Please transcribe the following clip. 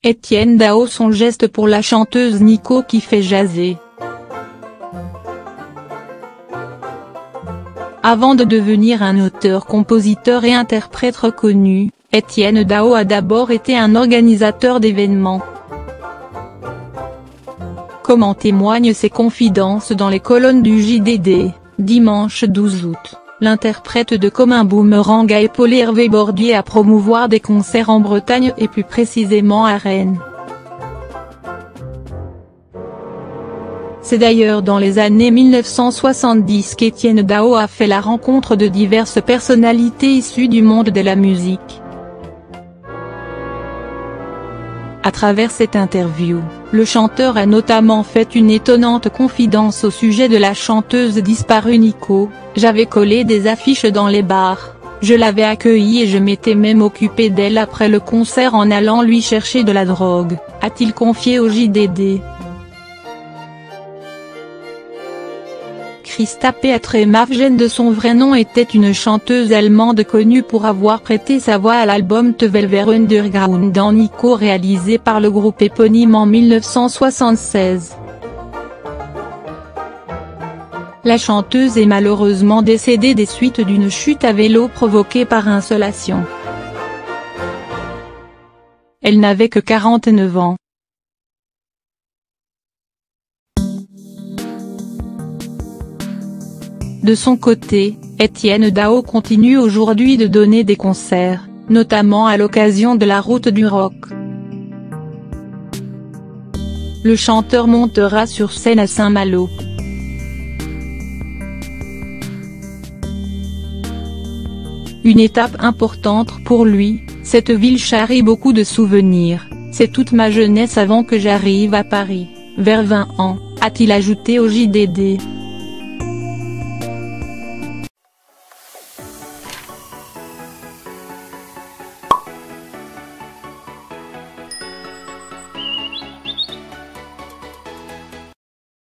Etienne Dao, son geste pour la chanteuse Nico qui fait jaser. Avant de devenir un auteur, compositeur et interprète reconnu, Etienne Dao a d'abord été un organisateur d'événements. Comme en témoignent ses confidences dans les colonnes du JDD, dimanche 12 août, l'interprète de Comme un boomerang a épaulé Hervé Bordier à promouvoir des concerts en Bretagne et plus précisément à Rennes. C'est d'ailleurs dans les années 1970 qu'Etienne Dao a fait la rencontre de diverses personnalités issues du monde de la musique. À travers cette interview, le chanteur a notamment fait une étonnante confidence au sujet de la chanteuse disparue Nico. « J'avais collé des affiches dans les bars, je l'avais accueillie et je m'étais même occupé d'elle après le concert en allant lui chercher de la drogue », a-t-il confié au JDD. Christa Petremavgen, de son vrai nom, était une chanteuse allemande connue pour avoir prêté sa voix à l'album The Velvet Underground dans Nico, réalisé par le groupe éponyme en 1976. La chanteuse est malheureusement décédée des suites d'une chute à vélo provoquée par insolation. Elle n'avait que 49 ans. De son côté, Etienne Dao continue aujourd'hui de donner des concerts, notamment à l'occasion de la Route du Rock. Le chanteur montera sur scène à Saint-Malo. Une étape importante pour lui, cette ville charrie beaucoup de souvenirs, c'est toute ma jeunesse avant que j'arrive à Paris, vers 20 ans, a-t-il ajouté au JDD.